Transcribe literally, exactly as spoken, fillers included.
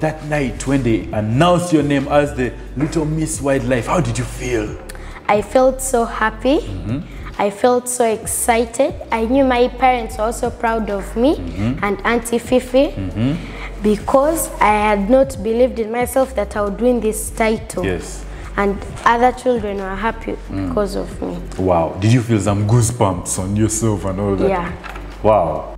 that night when they announced your name as the Little Miss Wildlife, how did you feel? I felt so happy. Mm-hmm. I felt so excited. I knew my parents were also proud of me, mm-hmm. and Auntie Fifi, mm-hmm. because I had not believed in myself that I would win this title. Yes. And other children were happy mm. because of me. Wow. Did you feel some goosebumps on yourself and all that? Yeah. Wow.